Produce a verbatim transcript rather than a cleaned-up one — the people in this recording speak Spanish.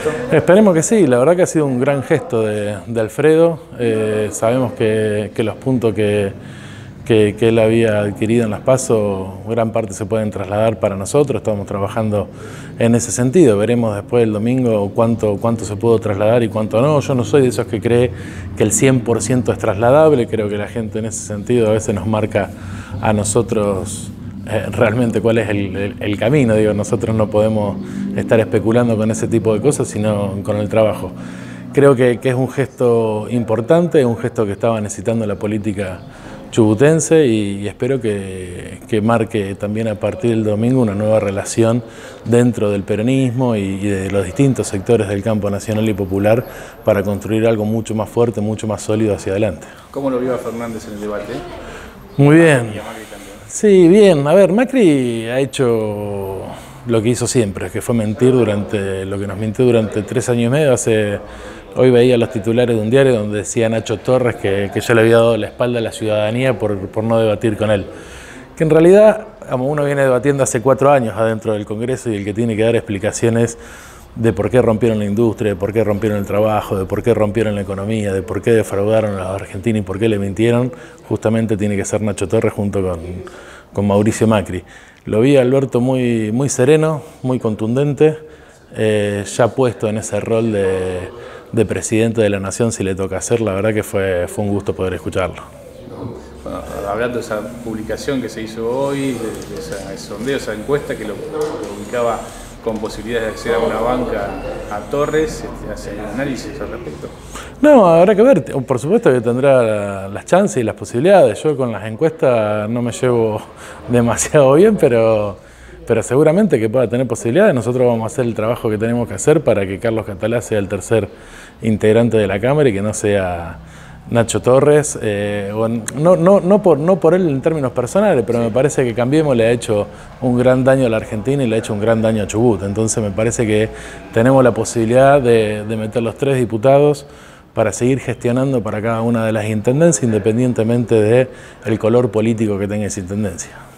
esto? Esperemos que sí, la verdad que ha sido un gran gesto de, de Alfredo. Eh, sabemos que, que los puntos que, que, que él había adquirido en las PASO, gran parte se pueden trasladar para nosotros, estamos trabajando en ese sentido. Veremos después el domingo cuánto, cuánto se pudo trasladar y cuánto no. Yo no soy de esos que cree que el cien por ciento es trasladable, creo que la gente en ese sentido a veces nos marca a nosotros Eh, realmente cuál es el, el, el camino. Digo, nosotros no podemos estar especulando con ese tipo de cosas, sino con el trabajo. Creo que, que es un gesto importante, un gesto que estaba necesitando la política chubutense y, y espero que, que marque también a partir del domingo una nueva relación dentro del peronismo y, y de los distintos sectores del campo nacional y popular para construir algo mucho más fuerte, mucho más sólido hacia adelante. ¿Cómo lo vio a Fernández en el debate? Muy bien. Sí, bien. A ver, Macri ha hecho lo que hizo siempre, que fue mentir durante lo que nos mintió durante tres años y medio. Hace, hoy veía los titulares de un diario donde decía Nacho Torres que, que yo le había dado la espalda a la ciudadanía por, por no debatir con él. Que en realidad, como uno viene debatiendo hace cuatro años adentro del Congreso y el que tiene que dar explicaciones de por qué rompieron la industria, de por qué rompieron el trabajo, de por qué rompieron la economía, de por qué defraudaron a los argentinos y por qué le mintieron, justamente tiene que ser Nacho Torres junto con, con Mauricio Macri. Lo vi a Alberto muy, muy sereno, muy contundente, eh, ya puesto en ese rol de, de presidente de la nación si le toca hacer, la verdad que fue, fue un gusto poder escucharlo. Bueno, hablando de esa publicación que se hizo hoy, de, de ese sondeo, esa encuesta que lo, lo ubicaba con posibilidades de acceder a una banca a Torres, ¿hace un análisis al respecto? No, habrá que ver, por supuesto que tendrá las chances y las posibilidades. Yo con las encuestas no me llevo demasiado bien, pero, pero seguramente que pueda tener posibilidades. Nosotros vamos a hacer el trabajo que tenemos que hacer para que Carlos Catalá sea el tercer integrante de la Cámara y que no sea Nacho Torres, eh, no, no, no, por, no por él en términos personales, pero me parece que Cambiemos le ha hecho un gran daño a la Argentina y le ha hecho un gran daño a Chubut. Entonces me parece que tenemos la posibilidad de, de meter los tres diputados para seguir gestionando para cada una de las intendencias, independientemente del color político que tenga esa intendencia.